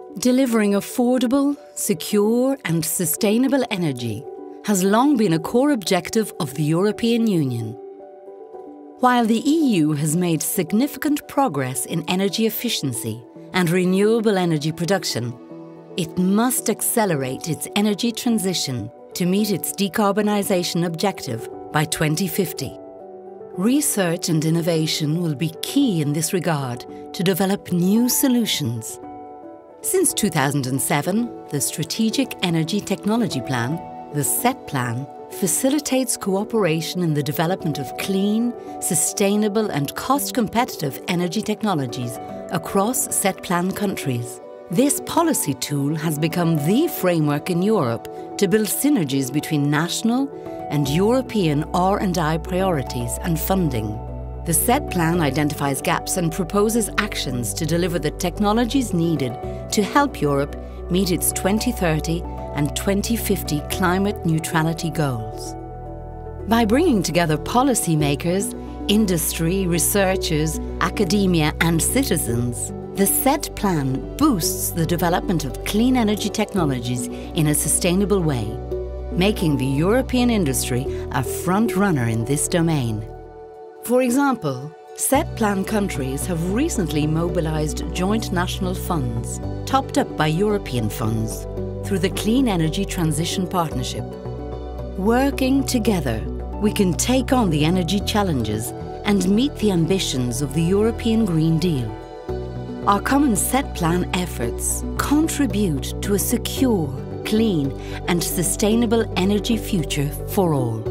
Delivering affordable, secure and sustainable energy has long been a core objective of the European Union. While the EU has made significant progress in energy efficiency and renewable energy production, it must accelerate its energy transition to meet its decarbonisation objective by 2050. Research and innovation will be key in this regard to develop new solutions. Since 2007, the Strategic Energy Technology Plan, the SET Plan, facilitates cooperation in the development of clean, sustainable and cost-competitive energy technologies across SET Plan countries. This policy tool has become the framework in Europe to build synergies between national and European R&I priorities and funding. The SET Plan identifies gaps and proposes actions to deliver the technologies needed to help Europe meet its 2030 and 2050 climate neutrality goals. By bringing together policymakers, industry, researchers, academia and citizens, the SET Plan boosts the development of clean energy technologies in a sustainable way, making the European industry a front-runner in this domain. For example, SET Plan countries have recently mobilized joint national funds, topped up by European funds, through the Clean Energy Transition Partnership. Working together, we can take on the energy challenges and meet the ambitions of the European Green Deal. Our common SET Plan efforts contribute to a secure, clean and sustainable energy future for all.